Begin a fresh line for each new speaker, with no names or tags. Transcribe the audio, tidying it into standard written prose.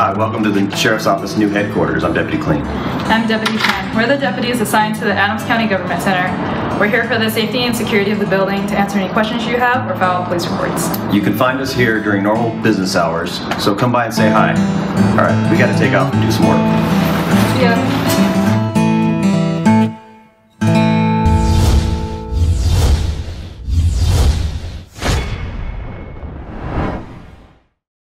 Hi, welcome to the Sheriff's Office new headquarters. I'm Deputy Kleen.
I'm Deputy Tran. We're the deputies assigned to the Adams County Government Center. We're here for the safety and security of the building to answer any questions you have or file police reports.
You can find us here during normal business hours, so come by and say hi. Alright, we gotta take off and do some work.
See ya.